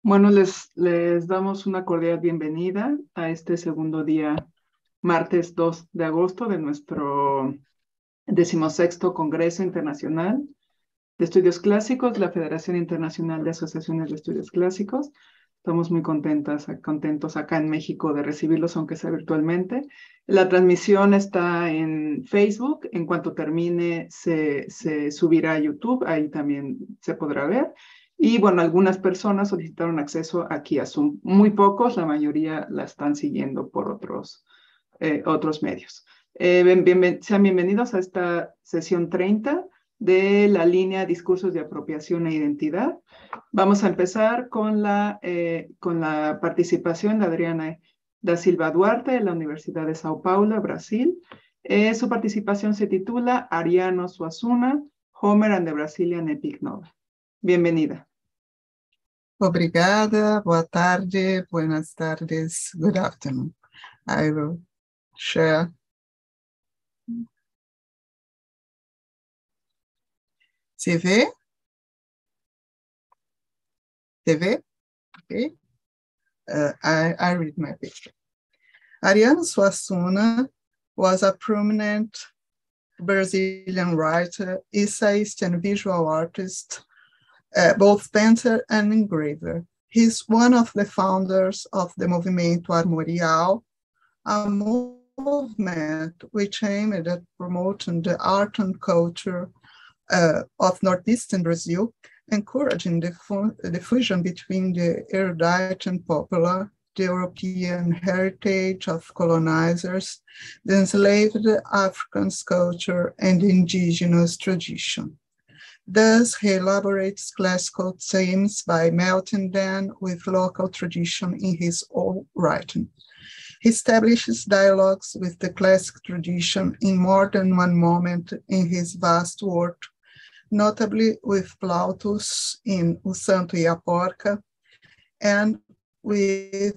Bueno, les damos una cordial bienvenida a este segundo día, martes 2 de agosto, de nuestro 16º Congreso Internacional de Estudios Clásicos de la Federación Internacional de Asociaciones de Estudios Clásicos. Estamos muy contentos acá en México de recibirlos, aunque sea virtualmente. La transmisión está en Facebook. En cuanto termine, se subirá a YouTube. Ahí también se podrá ver. Y bueno, algunas personas solicitaron acceso aquí a Zoom. Muy pocos, la mayoría la están siguiendo por otros medios. Sean bienvenidos a esta sesión 30 de la línea Discursos de Apropiación e Identidad. Vamos a empezar con la participación de Adriana da Silva Duarte de la Universidad de São Paulo, Brasil. Su participación se titula Ariano Suassuna, Homer and the Brazilian Epic Novel. Bienvenida. Obrigada, boa tarde, buenas tardes, good afternoon. I will share. Se vê? TV? Okay. I read my picture. Ariano Suassuna was a prominent Brazilian writer, essayist, and visual artist, both painter and engraver. He's one of the founders of the Movimento Armorial, a movement which aimed at promoting the art and culture of Northeastern Brazil, encouraging the fusion between the erudite and popular, the European heritage of colonizers, the enslaved African's culture, and the indigenous tradition. Thus, he elaborates classical themes by melting them with local tradition in his own writing. He establishes dialogues with the classic tradition in more than one moment in his vast work, notably with Plautus in O Santo e a Porca, and with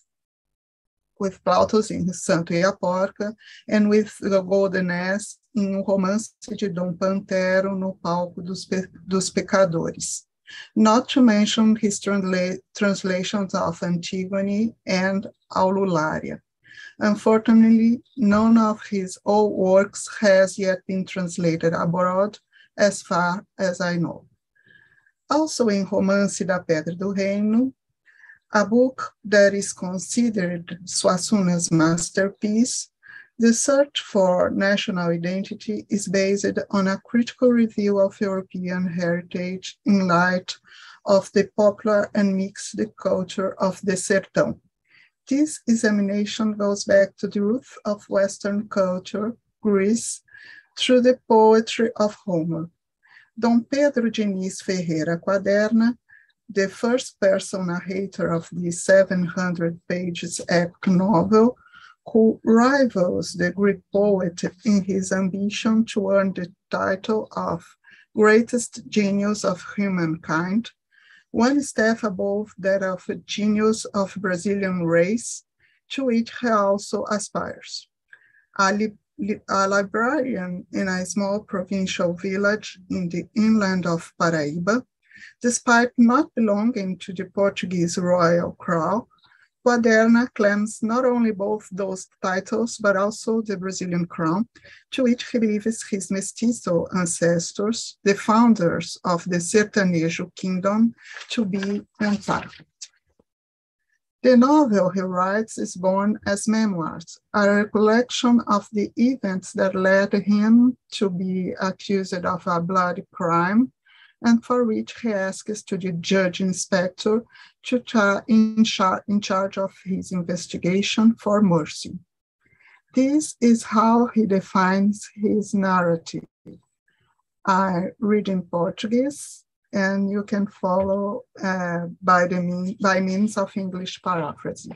Plautus in Santo e a Porca, and with the Golden Ass em O Romance de Dom Pantero no Palco dos Pecadores, not to mention his translations of Antigone and Aulularia. Unfortunately, none of his old works has yet been translated abroad, as far as I know. Also in Romance da Pedra do Reino, a book that is considered Suassuna's masterpiece, the search for national identity is based on a critical review of European heritage in light of the popular and mixed culture of the Sertão. This examination goes back to the roots of Western culture, Greece, through the poetry of Homer. Dom Pedro Diniz Ferreira Quaderna, the first-person narrator of the 700 pages epic novel, who rivals the Greek poet in his ambition to earn the title of greatest genius of humankind, one step above that of a genius of Brazilian race, to which he also aspires. A librarian in a small provincial village in the inland of Paraíba, despite not belonging to the Portuguese royal crown, Quaderna claims not only both those titles, but also the Brazilian crown, to which he believes his mestizo ancestors, the founders of the Sertanejo kingdom, to be entitled. The novel he writes is born as memoirs, a recollection of the events that led him to be accused of a bloody crime, and for which he asks to the judge inspector in charge of his investigation for mercy. This is how he defines his narrative. I read in Portuguese, and you can follow by means of English paraphrasing.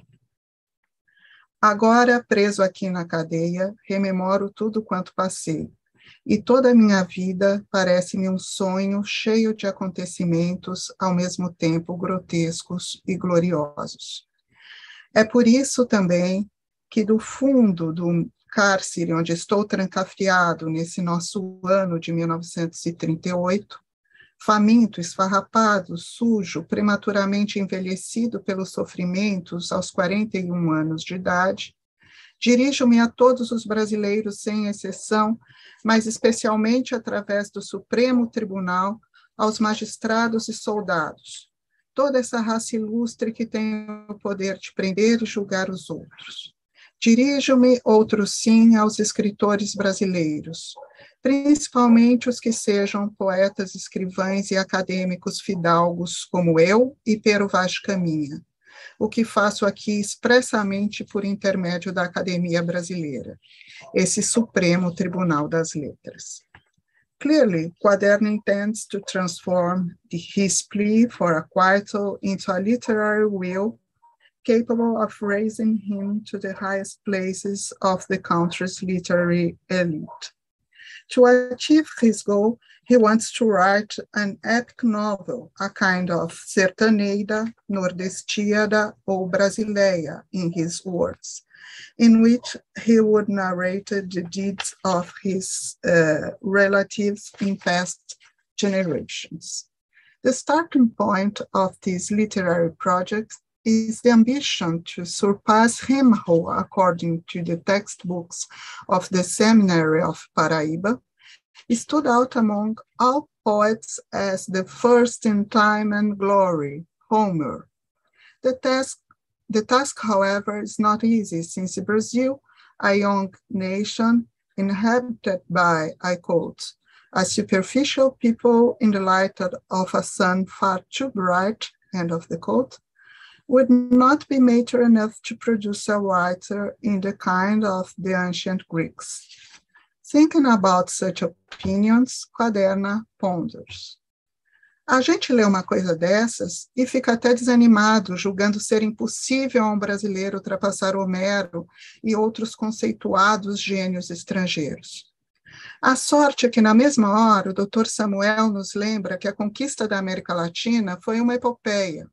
Agora, preso aqui na cadeia, rememoro tudo quanto passei. E toda a minha vida parece-me um sonho cheio de acontecimentos, ao mesmo tempo grotescos e gloriosos. É por isso também que do fundo do cárcere onde estou trancafiado nesse nosso ano de 1938, faminto, esfarrapado, sujo, prematuramente envelhecido pelos sofrimentos aos 41 anos de idade, dirijo-me a todos os brasileiros sem exceção, mas especialmente através do Supremo Tribunal, aos magistrados e soldados, toda essa raça ilustre que tem o poder de prender e julgar os outros. Dirijo-me, outro sim, aos escritores brasileiros, principalmente os que sejam poetas, escrivães e acadêmicos fidalgos como eu e Pero Vaz Caminha, o que faço aqui expressamente por intermédio da Academia Brasileira, esse Supremo Tribunal das Letras. Clearly, Quaderno intends to transform his plea for acquittal into a literary will capable of raising him to the highest places of the country's literary elite. To achieve his goal, he wants to write an epic novel, a kind of sertaneira, nordestiada, or brasileia, in his words, in which he would narrate the deeds of his relatives in past generations. The starting point of this literary project is the ambition to surpass him who, according to the textbooks of the Seminary of Paraíba, stood out among all poets as the first in time and glory, Homer. The task, however, is not easy, since Brazil, a young nation inhabited by, I quote, a superficial people in the light of a sun far too bright, end of the quote, would not be mature enough to produce a writer in the kind of the ancient Greeks. Thinking about such opinions, Quaderna ponders. A gente lê uma coisa dessas e fica até desanimado, julgando ser impossível a um brasileiro ultrapassar Homero e outros conceituados gênios estrangeiros. A sorte é que, na mesma hora, o Dr. Samuel nos lembra que a conquista da América Latina foi uma epopeia.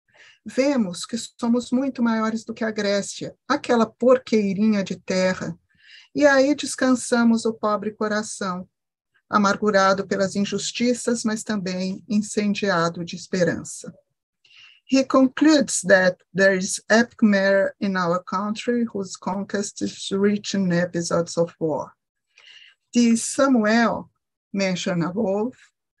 Vemos que somos muito maiores do que a Grécia, aquela porqueirinha de terra, e aí descansamos o pobre coração, amargurado pelas injustiças, mas também incendiado de esperança. He concludes that there is epic matter in our country whose conquest is rich in episodes of war. This Samuel, mentioned above,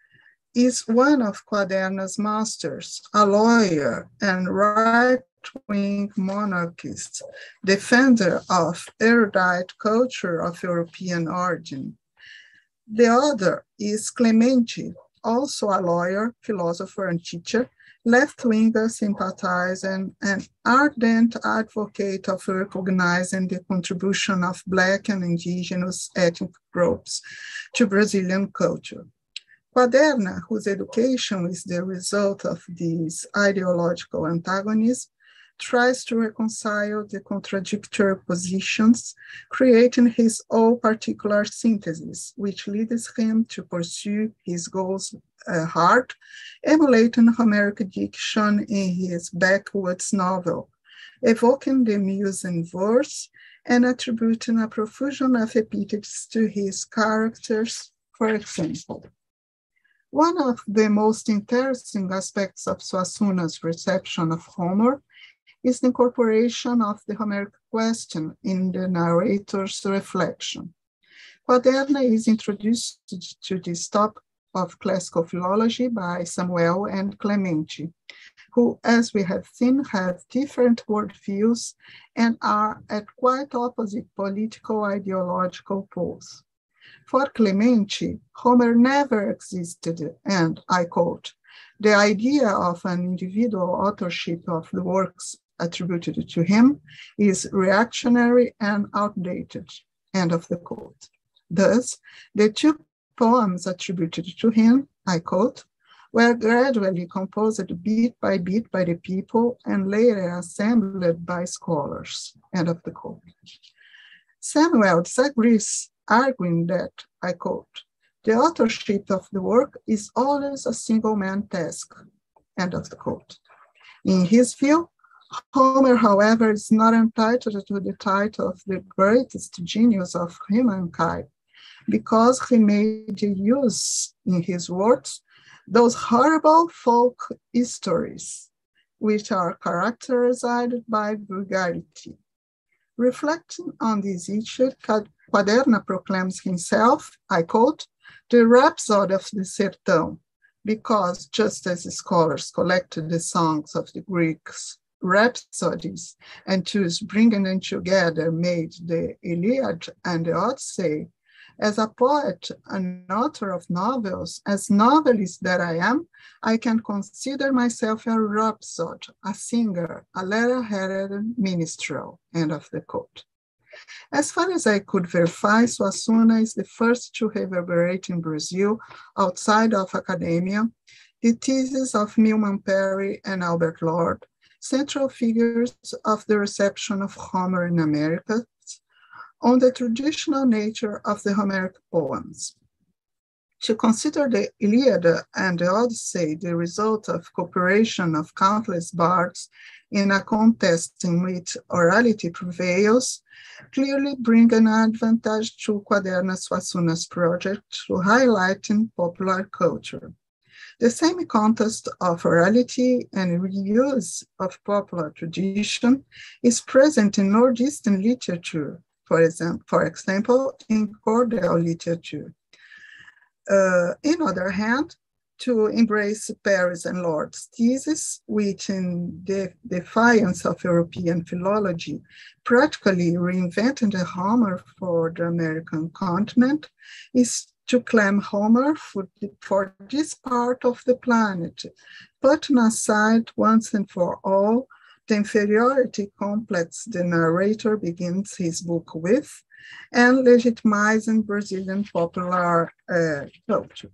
is one of Quaderna's masters, a lawyer and right-wing monarchist, defender of erudite culture of European origin. The other is Clemente, also a lawyer, philosopher, and teacher, left-winger sympathizer, and ardent advocate of recognizing the contribution of Black and indigenous ethnic groups to Brazilian culture. Quaderna, whose education is the result of these ideological antagonisms, tries to reconcile the contradictory positions, creating his own particular synthesis, which leads him to pursue his goals hard, emulating Homeric diction in his Backwoods novel, evoking the muse in verse and attributing a profusion of epithets to his characters, for example. One of the most interesting aspects of Suassuna's reception of Homer is the incorporation of the Homeric question in the narrator's reflection. Quaderna is introduced to this topic of classical philology by Samuel and Clemente, who, as we have seen, have different worldviews and are at quite opposite political ideological poles. For Clemente, Homer never existed, and, I quote, the idea of an individual authorship of the works attributed to him is reactionary and outdated, end of the quote. Thus, the two poems attributed to him, I quote, were gradually composed bit by the people and later assembled by scholars, end of the quote. Samuel disagrees, arguing that, I quote, the authorship of the work is always a single man task, end of the quote. In his view, Homer, however, is not entitled to the title of the greatest genius of humankind because he made use, in his words, those horrible folk stories, which are characterized by vulgarity. Reflecting on this issue, Quaderna proclaims himself, I quote, the rhapsody of the Sertão, because just as scholars collected the songs of the Greeks' rhapsodies and thus bringing them together made the Iliad and the Odyssey, as a poet, an author of novels, as novelist that I am, I can consider myself a rhapsode, a singer, a letter-headed minstrel, end of the quote. As far as I could verify, Suassuna is the first to reverberate in Brazil outside of academia. The thesis of Milman Parry and Albert Lord, central figures of the reception of Homer in America, on the traditional nature of the Homeric poems. To consider the Iliad and the Odyssey the result of cooperation of countless bards in a contest in which orality prevails, clearly bring an advantage to Quaderna Suassuna's project to highlighting popular culture. The same contest of orality and reuse of popular tradition is present in Northeastern literature, for example, in Cordell literature. In other hand, to embrace Parry's and Lord's thesis, which in defiance of European philology, practically reinvented the Homer for the American continent, is to claim Homer for this part of the planet, putting aside once and for all the inferiority complex the narrator begins his book with, and legitimizing Brazilian popular culture.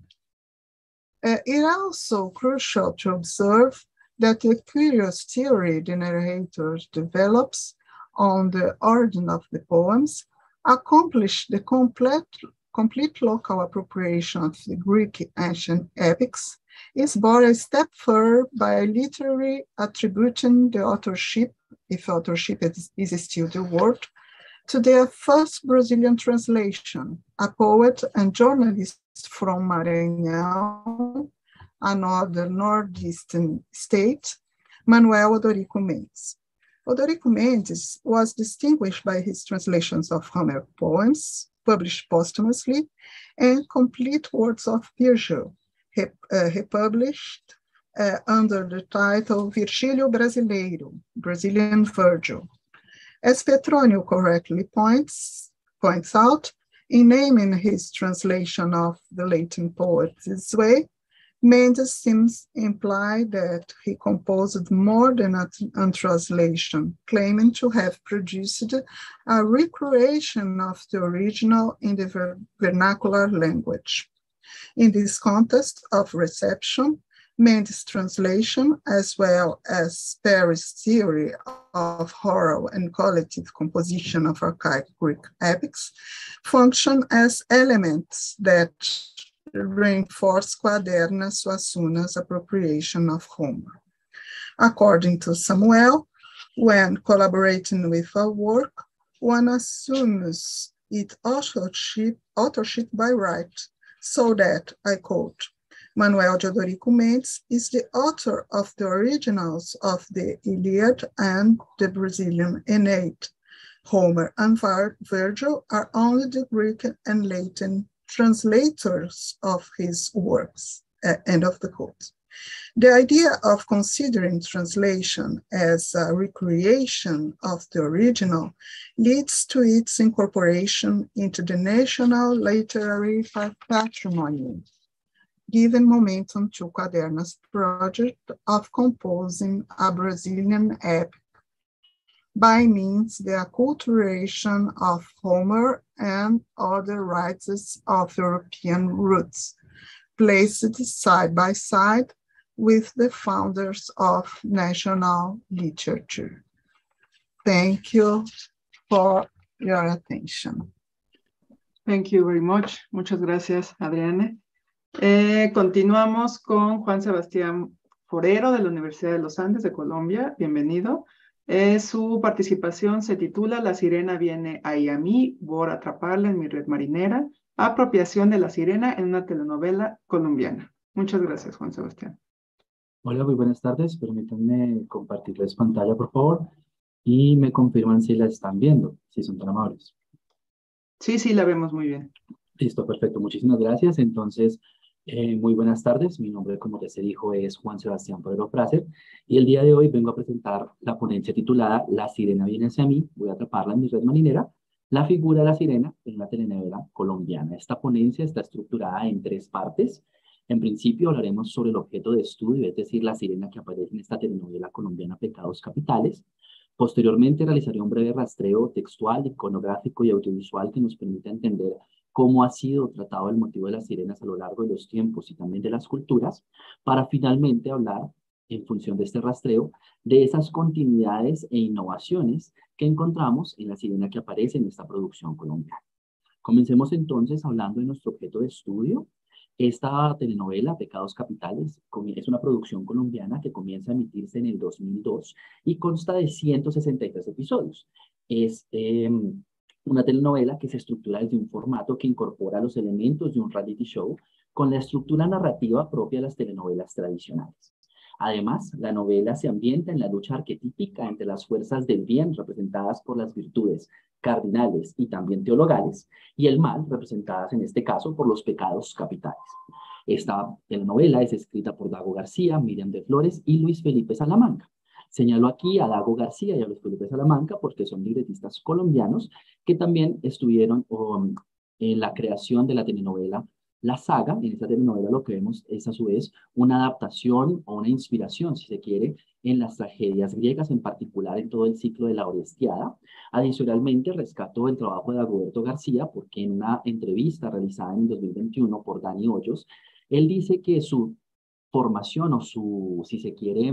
It is also crucial to observe that the curious theory the narrator develops on the origin of the poems accomplished the complete local appropriation of the Greek ancient epics is brought a step further by literally attributing the authorship, if authorship is still the word, to their first Brazilian translation, a poet and journalist from Maranhão, another northeastern state, Manuel Odorico Mendes. Odorico Mendes was distinguished by his translations of Homeric poems, published posthumously, and complete works of Virgil, republished under the title Virgílio Brasileiro, Brazilian Virgil. As Petronio correctly points out, in naming his translation of the Latin poet this way, Mendes seems imply that he composed more than a translation, claiming to have produced a recreation of the original in the vernacular language. In this context of reception, Mendes' translation, as well as Parry's theory of oral and collective composition of archaic Greek epics, function as elements that reinforce Quaderna Suassuna's appropriation of Homer. According to Samuel, when collaborating with a work, one assumes its authorship by right, so that, I quote, Manuel de Odorico Mendes is the author of the originals of the Iliad and the Brazilian Aeneid. Homer and Virgil are only the Greek and Latin translators of his works, end of the quote. The idea of considering translation as a recreation of the original leads to its incorporation into the national literary patrimony, giving momentum to Quaderna's project of composing a Brazilian epic by means the acculturation of Homer and other writers of European roots, placed side by side with the founders of national literature. Thank you for your attention. Thank you very much. Muchas gracias, Adriana. Continuamos con Juan Sebastián Forero de la Universidad de los Andes de Colombia. Bienvenido. Su participación se titula La sirena viene ahí a mí, por atraparla en mi red marinera, apropiación de la sirena en una telenovela colombiana. Muchas gracias, Juan Sebastián. Hola, muy buenas tardes. Permítanme compartirles pantalla, por favor, y me confirman si la están viendo, si son tan amables. Sí, la vemos muy bien. Listo, perfecto. Muchísimas gracias. Entonces, muy buenas tardes. Mi nombre, como ya se dijo, es Juan Sebastián Pedro Fraser, y el día de hoy vengo a presentar la ponencia titulada La sirena viene hacia mí, voy a atraparla en mi red marinera, la figura de la sirena en la telenovela colombiana. Esta ponencia está estructurada en 3 partes. En principio hablaremos sobre el objeto de estudio, es decir, la sirena que aparece en esta telenovela colombiana Pecados Capitales. Posteriormente realizaré un breve rastreo textual, iconográfico y audiovisual que nos permita entender cómo ha sido tratado el motivo de las sirenas a lo largo de los tiempos y también de las culturas, para finalmente hablar, en función de este rastreo, de esas continuidades e innovaciones que encontramos en la sirena que aparece en esta producción colombiana. Comencemos entonces hablando de nuestro objeto de estudio. Esta telenovela, Pecados Capitales, es una producción colombiana que comienza a emitirse en el 2002 y consta de 163 episodios. Es una telenovela que se estructura desde un formato que incorpora los elementos de un reality show con la estructura narrativa propia de las telenovelas tradicionales. Además, la novela se ambienta en la lucha arquetípica entre las fuerzas del bien, representadas por las virtudes cardinales y también teologales, y el mal, representadas en este caso por los pecados capitales. Esta telenovela es escrita por Dago García, Miriam de Flores y Luis Felipe Salamanca. Señalo aquí a Dago García y a Luis Felipe Salamanca porque son libretistas colombianos que también estuvieron en la creación de la telenovela La Saga. En esta telenovela lo que vemos es a su vez una adaptación o una inspiración, si se quiere, en las tragedias griegas, en particular en todo el ciclo de la Orestiada. Adicionalmente, rescató el trabajo de Dagoberto García porque en una entrevista realizada en el 2021 por Dani Hoyos, él dice que su formación o su, si se quiere,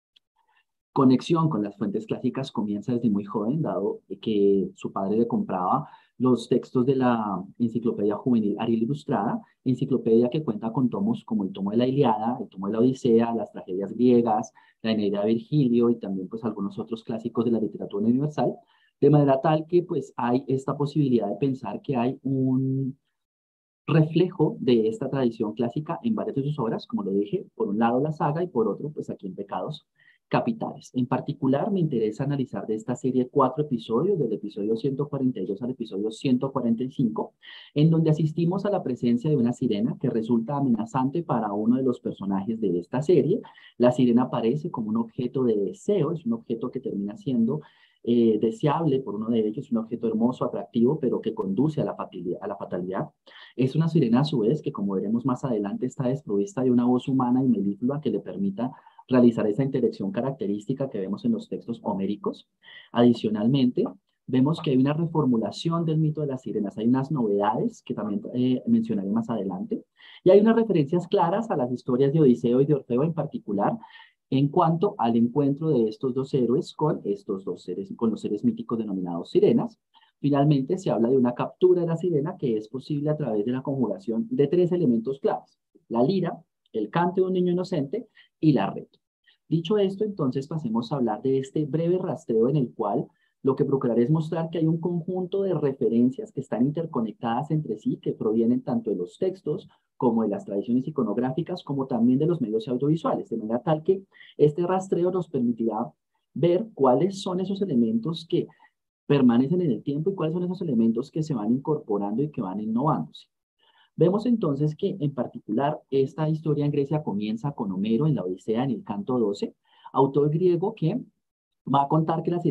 conexión con las fuentes clásicas comienza desde muy joven, dado que su padre le compraba los textos de la Enciclopedia Juvenil Ariel Ilustrada, enciclopedia que cuenta con tomos como el tomo de la Ilíada, el tomo de la Odisea, las tragedias griegas, la Eneida de Virgilio y también pues algunos otros clásicos de la literatura universal, de manera tal que pues hay esta posibilidad de pensar que hay un reflejo de esta tradición clásica en varias de sus obras, como lo dije, por un lado la saga y por otro, pues aquí en Pecados Capitales. En particular, me interesa analizar de esta serie 4 episodios, del episodio 142 al episodio 145, en donde asistimos a la presencia de una sirena que resulta amenazante para uno de los personajes de esta serie. La sirena aparece como un objeto de deseo, es un objeto que termina siendo deseable por uno de ellos, un objeto hermoso, atractivo, pero que conduce a la fatalidad. Es una sirena a su vez que, como veremos más adelante, está desprovista de una voz humana y melíflua que le permita realizar esa interacción característica que vemos en los textos homéricos. Adicionalmente, vemos que hay una reformulación del mito de las sirenas, hay unas novedades que también mencionaré más adelante, y hay unas referencias claras a las historias de Odiseo y de Orfeo en particular, en cuanto al encuentro de estos dos héroes con estos dos seres, con los seres míticos denominados sirenas. Finalmente, se habla de una captura de la sirena que es posible a través de la conjugación de 3 elementos claves: la lira, el canto de un niño inocente y la red. Dicho esto, entonces pasemos a hablar de este breve rastreo en el cual lo que procuraré es mostrar que hay un conjunto de referencias que están interconectadas entre sí, que provienen tanto de los textos como de las tradiciones iconográficas, como también de los medios audiovisuales, de manera tal que este rastreo nos permitirá ver cuáles son esos elementos que permanecen en el tiempo y cuáles son esos elementos que se van incorporando y que van innovándose. Vemos entonces que en particular esta historia en Grecia comienza con Homero en la Odisea en el canto 12, autor griego que va a contar que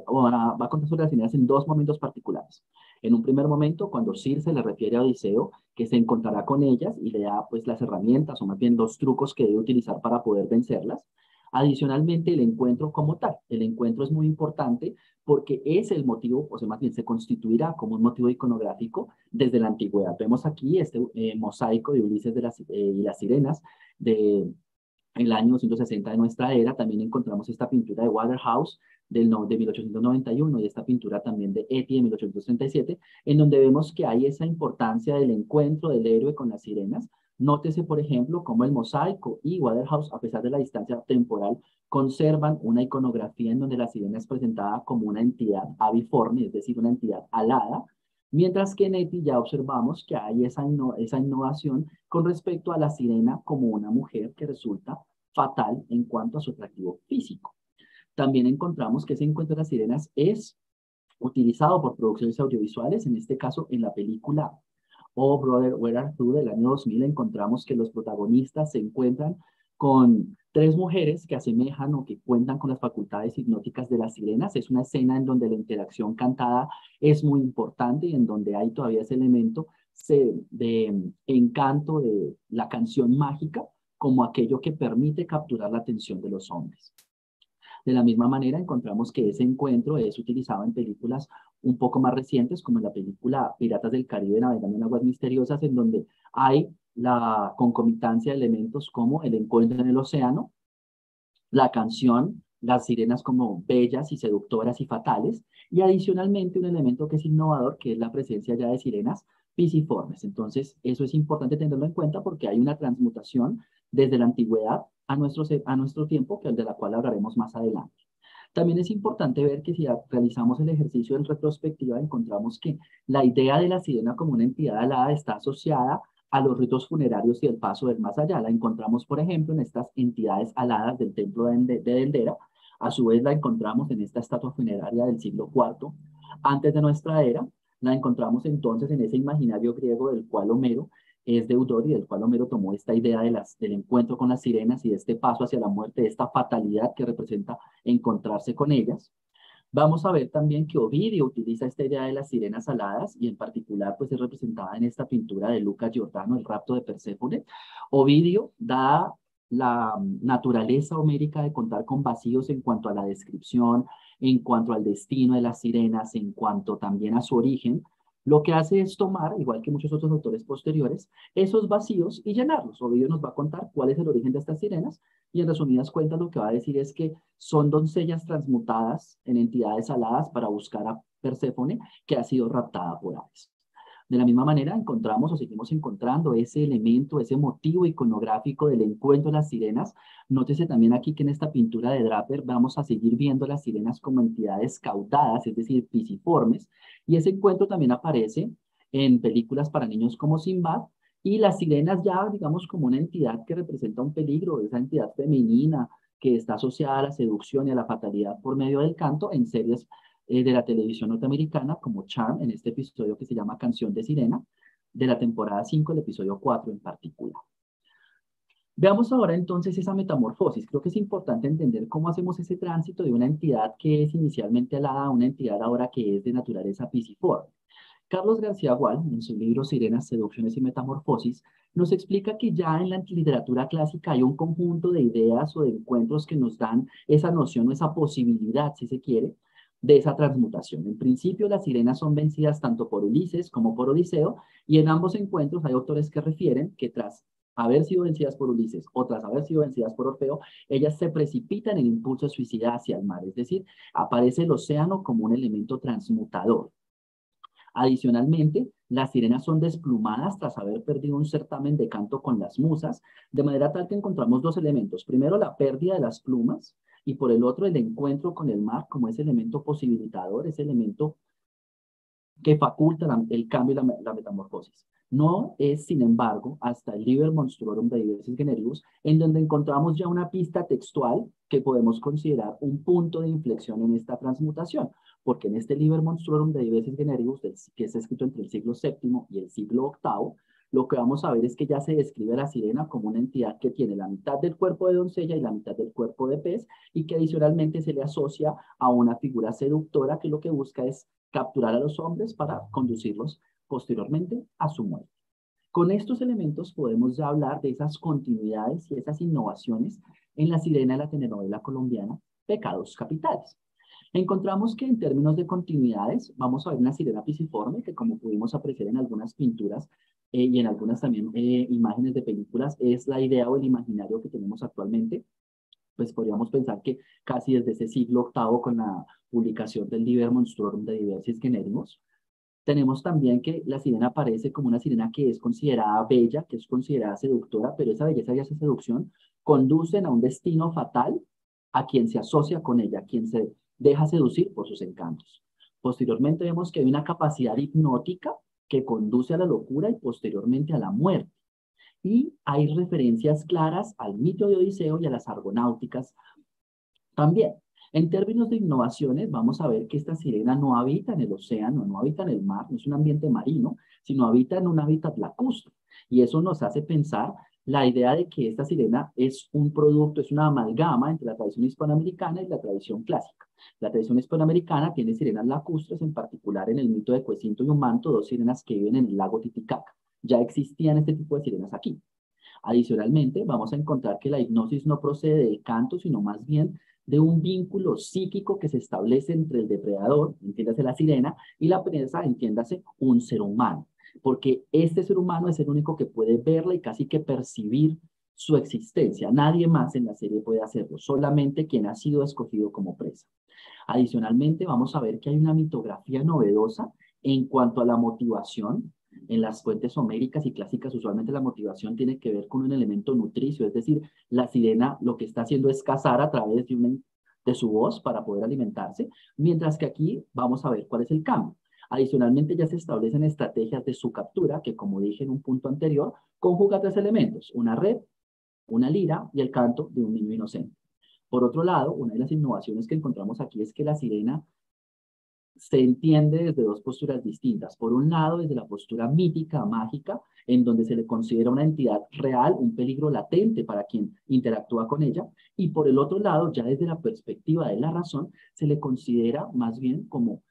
va a contar sobre las sirenas en 2 momentos particulares. En un primer momento, cuando Circe le refiere a Odiseo que se encontrará con ellas y le da pues las herramientas o más bien los trucos que debe utilizar para poder vencerlas. Adicionalmente, el encuentro como tal. El encuentro es muy importante porque es el motivo, o sea, más bien se constituirá como un motivo iconográfico desde la antigüedad. Vemos aquí este mosaico de Ulises y las sirenas de el año 260 de nuestra era. También encontramos esta pintura de Waterhouse de 1891 y esta pintura también de Etty de 1837, en donde vemos que hay esa importancia del encuentro del héroe con las sirenas. Nótese, por ejemplo, cómo el mosaico y Waterhouse, a pesar de la distancia temporal, conservan una iconografía en donde la sirena es presentada como una entidad aviforme, es decir, una entidad alada, Mientras que en Eti ya observamos que hay esa innovación con respecto a la sirena como una mujer que resulta fatal en cuanto a su atractivo físico. También encontramos que ese encuentro de las sirenas es utilizado por producciones audiovisuales, en este caso en la película Oh Brother, Where Art Thou del año 2000, encontramos que los protagonistas se encuentran con tres mujeres que asemejan o que cuentan con las facultades hipnóticas de las sirenas. Es una escena en donde la interacción cantada es muy importante y en donde hay todavía ese elemento de encanto de la canción mágica como aquello que permite capturar la atención de los hombres. De la misma manera, encontramos que ese encuentro es utilizado en películas un poco más recientes, como en la película Piratas del Caribe navegando en aguas misteriosas, en donde hay la concomitancia de elementos como el encuentro en el océano, la canción, las sirenas como bellas y seductoras y fatales, y adicionalmente un elemento que es innovador, que es la presencia ya de sirenas pisiformes. Entonces, eso es importante tenerlo en cuenta porque hay una transmutación desde la antigüedad a nuestro tiempo, de la cual hablaremos más adelante. También es importante ver que si realizamos el ejercicio en retrospectiva, encontramos que la idea de la sirena como una entidad alada está asociada a los ritos funerarios y el paso del más allá. La encontramos, por ejemplo, en estas entidades aladas del templo de Dendera. A su vez la encontramos en esta estatua funeraria del siglo IV antes de nuestra era. La encontramos entonces en ese imaginario griego del cual Homero es deudor y del cual Homero tomó esta idea del encuentro con las sirenas y de este paso hacia la muerte, de esta fatalidad que representa encontrarse con ellas. Vamos a ver también que Ovidio utiliza esta idea de las sirenas aladas y en particular pues es representada en esta pintura de Luca Giordano, El rapto de Perséfone. Ovidio da la naturaleza homérica de contar con vacíos en cuanto a la descripción, en cuanto al destino de las sirenas, en cuanto también a su origen. Lo que hace es tomar, igual que muchos otros autores posteriores, esos vacíos y llenarlos. Ovidio nos va a contar cuál es el origen de estas sirenas y en resumidas cuentas lo que va a decir es que son doncellas transmutadas en entidades aladas para buscar a Perséfone que ha sido raptada por Hades. De la misma manera encontramos o seguimos encontrando ese elemento, ese motivo iconográfico del encuentro de las sirenas. Nótese también aquí que en esta pintura de Draper vamos a seguir viendo las sirenas como entidades cautadas, es decir, pisiformes, y ese encuentro también aparece en películas para niños como Sinbad, y las sirenas ya, digamos, como una entidad que representa un peligro, esa entidad femenina que está asociada a la seducción y a la fatalidad por medio del canto en series de la televisión norteamericana, como Charm, en este episodio que se llama Canción de Sirena, de la temporada 5, el episodio 4 en particular. Veamos ahora entonces esa metamorfosis. Creo que es importante entender cómo hacemos ese tránsito de una entidad que es inicialmente alada a una entidad ahora que es de naturaleza pisiforme. Carlos García Gual, en su libro Sirenas, Seducciones y Metamorfosis, nos explica que ya en la literatura clásica hay un conjunto de ideas o de encuentros que nos dan esa noción o esa posibilidad, si se quiere, de esa transmutación. En principio, las sirenas son vencidas tanto por Ulises como por Odiseo, y en ambos encuentros hay autores que refieren que tras haber sido vencidas por Ulises o tras haber sido vencidas por Orfeo, ellas se precipitan en impulso suicida hacia el mar, es decir, aparece el océano como un elemento transmutador. Adicionalmente, las sirenas son desplumadas tras haber perdido un certamen de canto con las musas, de manera tal que encontramos dos elementos. Primero, la pérdida de las plumas y por el otro, el encuentro con el mar como ese elemento posibilitador, ese elemento que faculta el cambio y la metamorfosis. No es, sin embargo, hasta el Liber Monstruorum de Diversis Generibus, en donde encontramos ya una pista textual que podemos considerar un punto de inflexión en esta transmutación, porque en este Liber Monstruorum de Diversis Generibus, que es escrito entre el siglo VII y el siglo VIII, lo que vamos a ver es que ya se describe a la sirena como una entidad que tiene la mitad del cuerpo de doncella y la mitad del cuerpo de pez, y que adicionalmente se le asocia a una figura seductora que lo que busca es capturar a los hombres para conducirlos posteriormente a su muerte. Con estos elementos podemos ya hablar de esas continuidades y esas innovaciones en la sirena de la telenovela colombiana Pecados Capitales. Encontramos que en términos de continuidades vamos a ver una sirena pisiforme que, como pudimos apreciar en algunas pinturas y en algunas también imágenes de películas, es la idea o el imaginario que tenemos actualmente. Pues podríamos pensar que casi desde ese siglo VIII, con la publicación del Liber Monstruorum de Diversis Generibus, tenemos también que la sirena aparece como una sirena que es considerada bella, que es considerada seductora, pero esa belleza y esa seducción conducen a un destino fatal a quien se asocia con ella, a quien se deja seducir por sus encantos. Posteriormente vemos que hay una capacidad hipnótica que conduce a la locura y posteriormente a la muerte. Y hay referencias claras al mito de Odiseo y a las argonáuticas también. En términos de innovaciones, vamos a ver que esta sirena no habita en el océano, no habita en el mar, no es un ambiente marino, sino habita en un hábitat lacustre. Y eso nos hace pensar la idea de que esta sirena es un producto, es una amalgama entre la tradición hispanoamericana y la tradición clásica. La tradición hispanoamericana tiene sirenas lacustres, en particular en el mito de Cuecinto y Humanto, dos sirenas que viven en el lago Titicaca. Ya existían este tipo de sirenas aquí. Adicionalmente, vamos a encontrar que la hipnosis no procede del canto, sino más bien de un vínculo psíquico que se establece entre el depredador, entiéndase la sirena, y la presa, entiéndase un ser humano. Porque este ser humano es el único que puede verla y casi que percibir su existencia. Nadie más en la serie puede hacerlo, solamente quien ha sido escogido como presa. Adicionalmente, vamos a ver que hay una mitografía novedosa en cuanto a la motivación. En las fuentes homéricas y clásicas, usualmente la motivación tiene que ver con un elemento nutricio, es decir, la sirena lo que está haciendo es cazar a través de su voz para poder alimentarse, mientras que aquí vamos a ver cuál es el cambio. Adicionalmente, ya se establecen estrategias de su captura, que como dije en un punto anterior, conjuga tres elementos: una red, una lira y el canto de un niño inocente. Por otro lado, una de las innovaciones que encontramos aquí es que la sirena se entiende desde dos posturas distintas. Por un lado, desde la postura mítica, mágica, en donde se le considera una entidad real, un peligro latente para quien interactúa con ella, y por el otro lado, ya desde la perspectiva de la razón, se le considera más bien como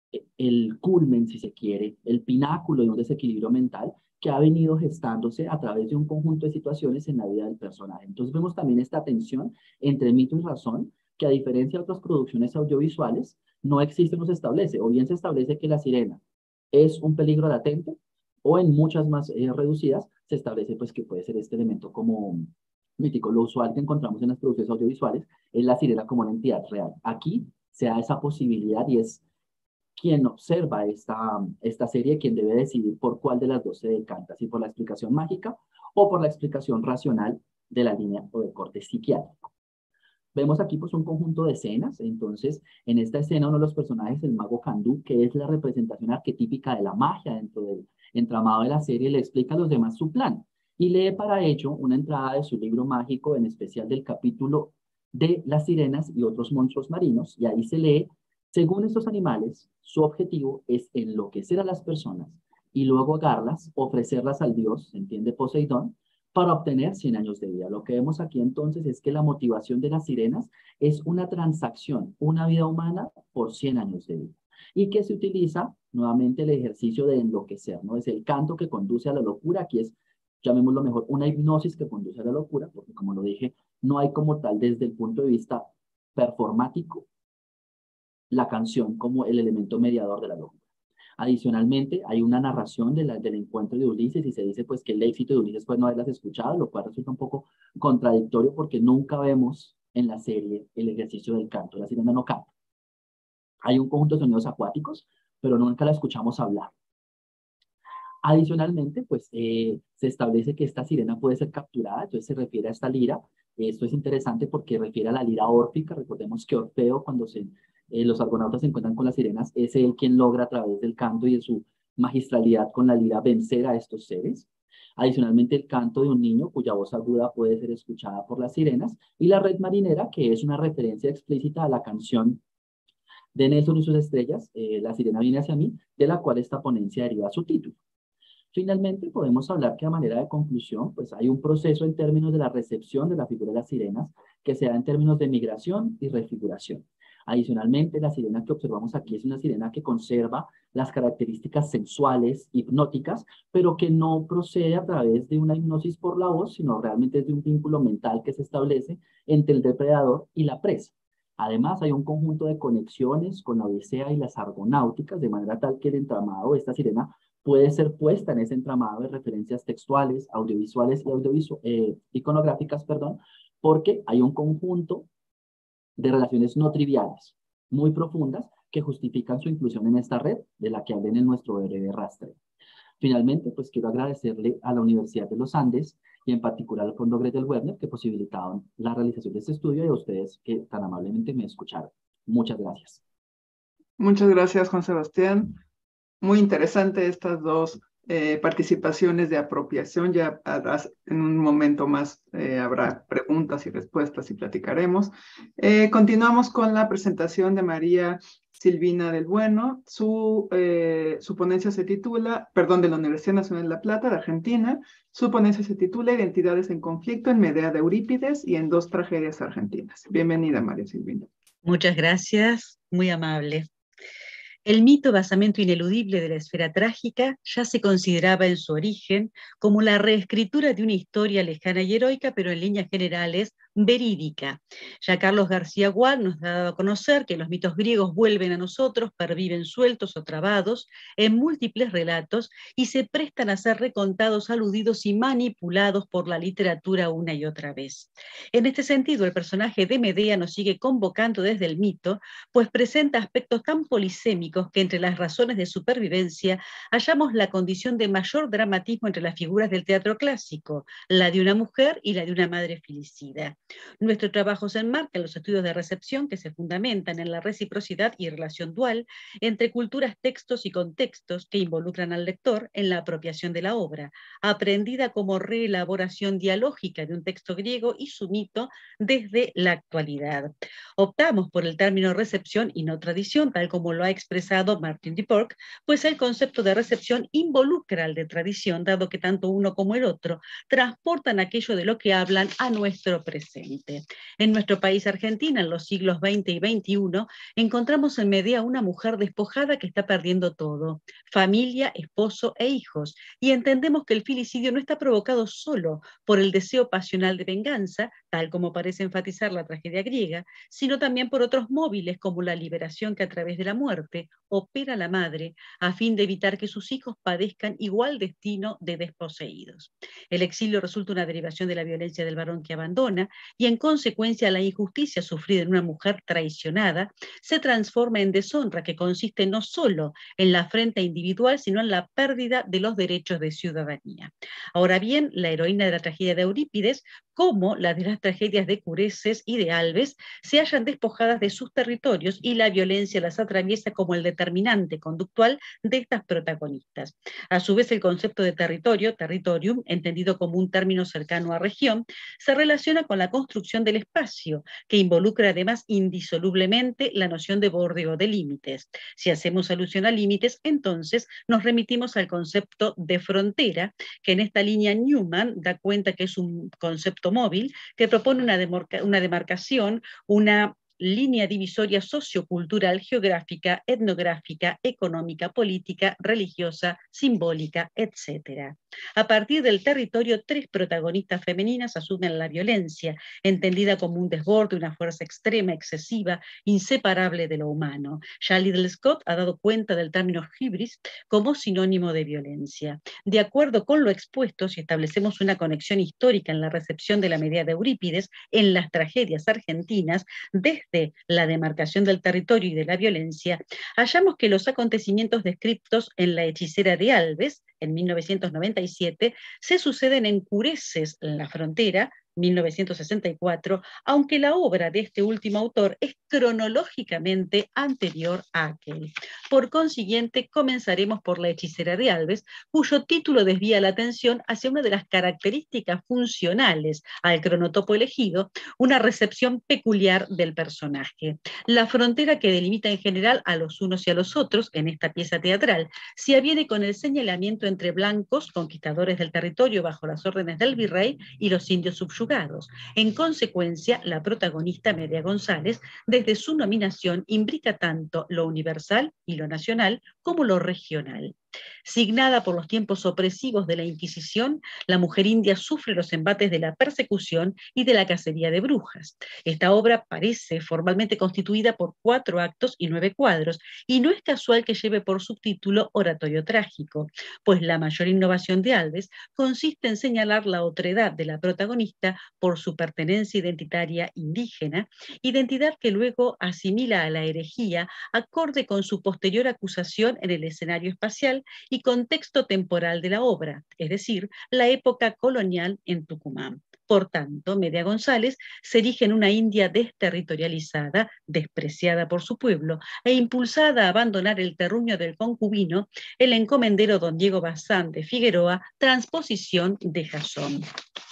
el culmen, si se quiere, el pináculo de un desequilibrio mental que ha venido gestándose a través de un conjunto de situaciones en la vida del personaje. Entonces vemos también esta tensión entre mito y razón, que a diferencia de otras producciones audiovisuales, no existe, no se establece, o bien se establece que la sirena es un peligro latente, o en muchas más reducidas se establece pues que puede ser este elemento como mítico. Lo usual que encontramos en las producciones audiovisuales es la sirena como una entidad real. Aquí se da esa posibilidad y es quien observa esta serie quien debe decidir por cuál de las dos se decanta, si por la explicación mágica o por la explicación racional de la línea o del corte psiquiátrico. Vemos aquí pues un conjunto de escenas. Entonces, en esta escena uno de los personajes, el mago Candú, que es la representación arquetípica de la magia dentro del entramado de la serie, le explica a los demás su plan y lee para ello una entrada de su libro mágico, en especial del capítulo de las sirenas y otros monstruos marinos, y ahí se lee: según estos animales, su objetivo es enloquecer a las personas y luego agarrarlas, ofrecerlas al dios, ¿se entiende? Poseidón, para obtener 100 años de vida. Lo que vemos aquí entonces es que la motivación de las sirenas es una transacción, una vida humana por 100 años de vida. Y que se utiliza nuevamente el ejercicio de enloquecer, ¿no? Es el canto que conduce a la locura. Aquí es, llamémoslo mejor, una hipnosis que conduce a la locura, porque como lo dije, no hay como tal desde el punto de vista performático la canción como el elemento mediador de la locura. Adicionalmente, hay una narración del encuentro de Ulises y se dice pues que el éxito de Ulises fue no haberlas escuchado, lo cual resulta un poco contradictorio porque nunca vemos en la serie el ejercicio del canto. La sirena no canta. Hay un conjunto de sonidos acuáticos, pero nunca la escuchamos hablar. Adicionalmente, pues se establece que esta sirena puede ser capturada, entonces se refiere a esta lira. Esto es interesante porque refiere a la lira órfica. Recordemos que Orfeo, cuando los argonautas se encuentran con las sirenas, es él quien logra a través del canto y de su magistralidad con la lira vencer a estos seres. Adicionalmente, el canto de un niño cuya voz aguda puede ser escuchada por las sirenas, y la red marinera, que es una referencia explícita a la canción de Nelson y sus estrellas, La sirena viene hacia mí, de la cual esta ponencia deriva su título. Finalmente, podemos hablar que a manera de conclusión, pues hay un proceso en términos de la recepción de la figura de las sirenas que se da en términos de migración y refiguración. Adicionalmente, la sirena que observamos aquí es una sirena que conserva las características sensuales, hipnóticas, pero que no procede a través de una hipnosis por la voz, sino realmente es de un vínculo mental que se establece entre el depredador y la presa. Además, hay un conjunto de conexiones con la Odisea y las argonáuticas, de manera tal que el entramado de esta sirena puede ser puesta en ese entramado de referencias textuales, audiovisuales y iconográficas, perdón, porque hay un conjunto de relaciones no triviales, muy profundas, que justifican su inclusión en esta red, de la que hablen en nuestro breve rastreo. Finalmente, pues quiero agradecerle a la Universidad de los Andes y en particular al Fondo Gretel Werner que posibilitaron la realización de este estudio y a ustedes que tan amablemente me escucharon. Muchas gracias. Muchas gracias, Juan Sebastián. Muy interesante estas dos participaciones de apropiación. Ya en un momento más habrá preguntas y respuestas y platicaremos. Continuamos con la presentación de María Silvina del Bueno. Su ponencia se titula, de la Universidad Nacional de La Plata, de Argentina. Su ponencia se titula Identidades en conflicto en Medea de Eurípides y en dos tragedias argentinas. Bienvenida, María Silvina. Muchas gracias, muy amable. El mito basamento ineludible de la esfera trágica ya se consideraba en su origen como la reescritura de una historia lejana y heroica, pero en líneas generales verídica. Ya Carlos García Gual nos ha dado a conocer que los mitos griegos vuelven a nosotros, perviven sueltos o trabados en múltiples relatos y se prestan a ser recontados, aludidos y manipulados por la literatura una y otra vez. En este sentido, el personaje de Medea nos sigue convocando desde el mito, pues presenta aspectos tan polisémicos que entre las razones de supervivencia hallamos la condición de mayor dramatismo entre las figuras del teatro clásico, la de una mujer y la de una madre filicida. Nuestro trabajo se enmarca en los estudios de recepción que se fundamentan en la reciprocidad y relación dual entre culturas, textos y contextos que involucran al lector en la apropiación de la obra, aprendida como reelaboración dialógica de un texto griego y su mito desde la actualidad. Optamos por el término recepción y no tradición, tal como lo ha expresado Martin Duport, pues el concepto de recepción involucra al de tradición, dado que tanto uno como el otro transportan aquello de lo que hablan a nuestro presente. En nuestro país Argentina, en los siglos XX y XXI, encontramos en Medea una mujer despojada que está perdiendo todo, familia, esposo e hijos, y entendemos que el filicidio no está provocado solo por el deseo pasional de venganza, tal como parece enfatizar la tragedia griega, sino también por otros móviles como la liberación que a través de la muerte opera la madre a fin de evitar que sus hijos padezcan igual destino de desposeídos. El exilio resulta una derivación de la violencia del varón que abandona y en consecuencia la injusticia sufrida en una mujer traicionada se transforma en deshonra que consiste no solo en la afrenta individual sino en la pérdida de los derechos de ciudadanía. Ahora bien, la heroína de la tragedia de Eurípides, como la de las tragedias de Cureses y de Alves, se hallan despojadas de sus territorios y la violencia las atraviesa como el determinante conductual de estas protagonistas. A su vez, el concepto de territorio, territorium, entendido como un término cercano a región, se relaciona con la construcción del espacio, que involucra además indisolublemente la noción de borde o de límites. Si hacemos alusión a límites, entonces nos remitimos al concepto de frontera, que en esta línea Newman da cuenta que es un concepto móvil que propone una demarcación, una línea divisoria sociocultural, geográfica, etnográfica, económica, política, religiosa, simbólica, etc. A partir del territorio, tres protagonistas femeninas asumen la violencia, entendida como un desborde, una fuerza extrema, excesiva, inseparable de lo humano. Ya Liddell Scott ha dado cuenta del término hybris como sinónimo de violencia. De acuerdo con lo expuesto, si establecemos una conexión histórica en la recepción de la Medea de Eurípides en las tragedias argentinas, desde la demarcación del territorio y de la violencia, hallamos que los acontecimientos descritos en La hechicera de Alves, en 1997, se suceden en Cureses, en la frontera, 1964, aunque la obra de este último autor es cronológicamente anterior a aquel. Por consiguiente, comenzaremos por La hechicera de Alves, cuyo título desvía la atención hacia una de las características funcionales al cronotopo elegido, una recepción peculiar del personaje. La frontera que delimita en general a los unos y a los otros en esta pieza teatral se aviene con el señalamiento entre blancos, conquistadores del territorio bajo las órdenes del virrey, y los indios subyugados. En consecuencia, la protagonista Medea González, desde su nominación, imbrica tanto lo universal y lo nacional como lo regional. Signada por los tiempos opresivos de la Inquisición, la mujer india sufre los embates de la persecución y de la cacería de brujas. Esta obra parece formalmente constituida por 4 actos y 9 cuadros, y no es casual que lleve por subtítulo Oratorio Trágico, pues la mayor innovación de Alves consiste en señalar la otredad de la protagonista por su pertenencia identitaria indígena, identidad que luego asimila a la herejía acorde con su posterior acusación en el escenario espacial y contexto temporal de la obra, es decir, la época colonial en Tucumán. Por tanto, Medea González se erige en una India desterritorializada, despreciada por su pueblo e impulsada a abandonar el terruño del concubino, el encomendero don Diego Bazán de Figueroa, transposición de Jasón.